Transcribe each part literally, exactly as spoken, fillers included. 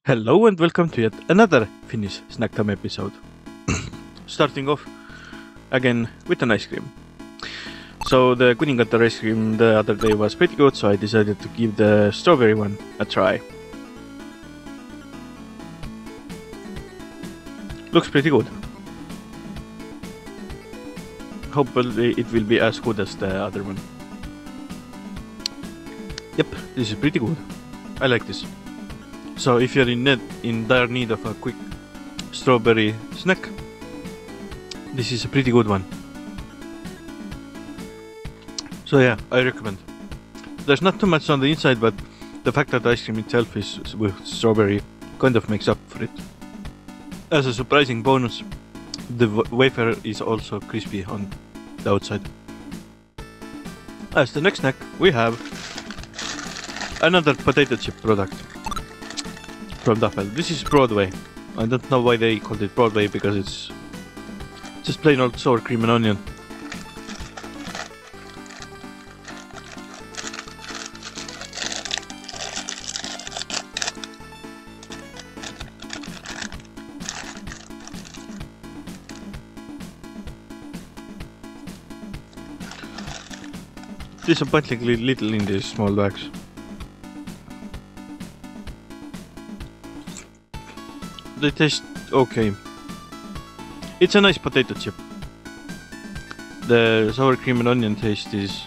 Hello and welcome to yet another Finnish Snack Time episode. Starting off again with an ice cream. So the Kuningatar ice cream the other day was pretty good, so I decided to give the strawberry one a try. Looks pretty good. Hopefully it will be as good as the other one. Yep, this is pretty good. I like this. So if you're in need, in dire need of a quick strawberry snack, this is a pretty good one. So yeah, I recommend. There's not too much on the inside, but the fact that the ice cream itself is with strawberry kind of makes up for it. As a surprising bonus, the wafer is also crispy on the outside. As the next snack, we have another potato chip product from Duffel. This is Broadway. I don't know why they called it Broadway, because it's just plain old sour cream and onion. Disappointingly little in these small bags. They taste okay. It's a nice potato chip. The sour cream and onion taste is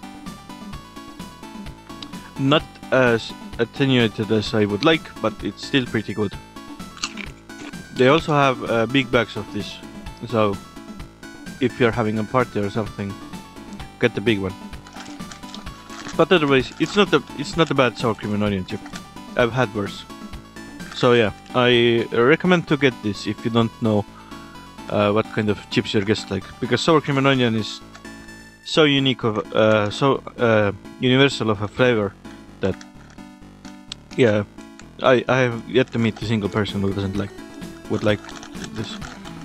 not as attenuated as I would like, but it's still pretty good. They also have uh, big bags of this, so if you're having a party or something, get the big one. But otherwise, it's not a it's not a bad sour cream and onion chip. I've had worse. So yeah, I recommend to get this if you don't know uh, what kind of chips your guests like, because sour cream and onion is so unique of uh, so uh, universal of a flavor that yeah, I I have yet to meet a single person who doesn't like would like this.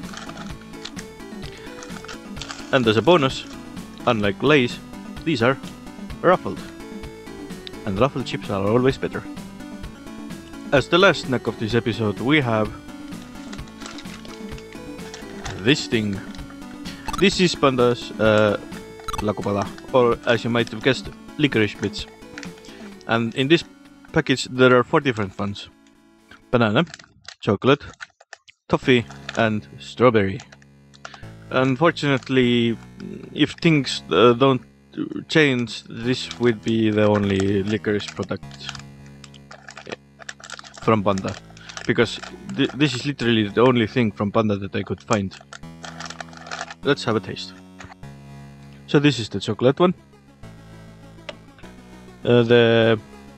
And as a bonus, unlike Lay's, these are ruffled, and ruffled chips are always better. As the last snack of this episode, we have this thing. This is Panda's uh, Lakupala, or as you might have guessed, licorice bits. And in this package there are four different ones: banana, chocolate, toffee, and strawberry. Unfortunately, if things uh, don't change, this would be the only licorice product from Panda, because th this is literally the only thing from Panda that I could find. Let's have a taste. So this is the chocolate one. Uh, the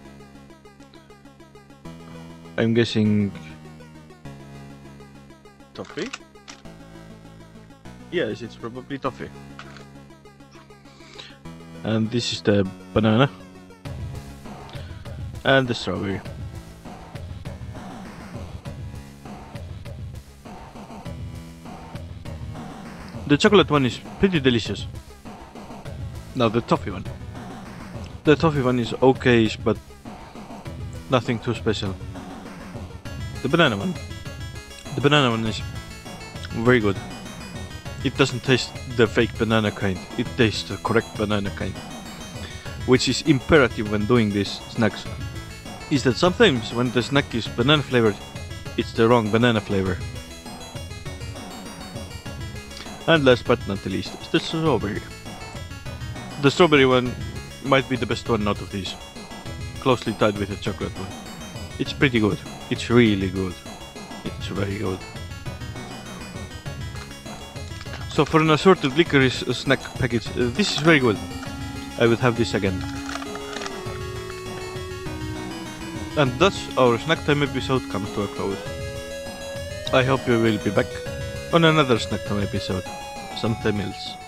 I'm guessing toffee. Yes, it's probably toffee. And this is the banana and the strawberry. The chocolate one is pretty delicious. Now the toffee one. The toffee one is okay-ish, but nothing too special. The banana one. The banana one is very good. It doesn't taste the fake banana kind, it tastes the correct banana kind. Which is imperative when doing these snacks, is that sometimes when the snack is banana flavored, it's the wrong banana flavor. And last but not the least is the strawberry. The strawberry one might be the best one out of these, closely tied with the chocolate one. It's pretty good, it's really good, it's very good. So for an assorted licorice snack package, uh, this is very good. I would have this again. And thus our snack time episode comes to a close. I hope you will be back on another snack time episode sometime else.